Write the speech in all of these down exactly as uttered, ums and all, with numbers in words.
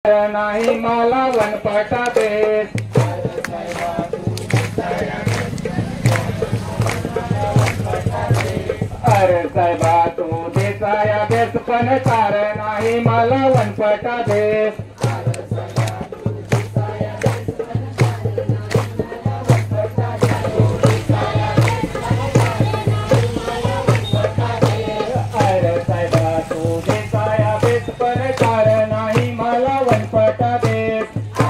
नाही मला वनपटा देश अरे साहेबा तू देसाया बेस पण तार नाही मला वनपटा देश अरे साहेबा तू देसाया बेस पण तार नाही मला वनपटा देश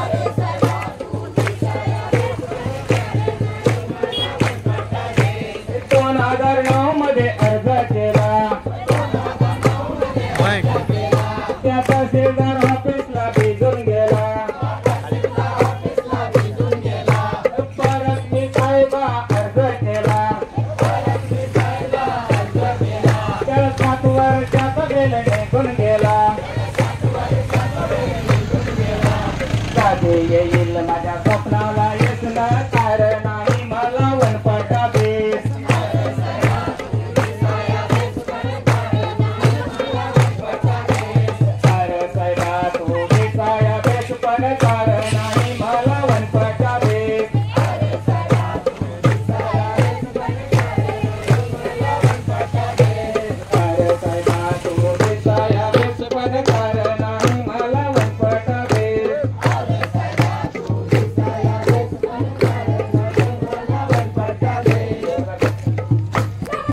दोन हजार नऊ मध्ये अर्ज केला त्याचा शेजार ऑफिसला भिजून गेला परत मी साहेबा अर्ज केला त्याला सात वर्षाचा गेला निघून गेला साधे येई